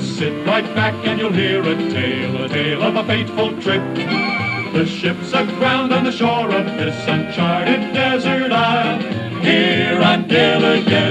Just sit right back and you'll hear a tale of a fateful trip. The ship's aground on the shore of this uncharted desert isle. Here on Gilligan.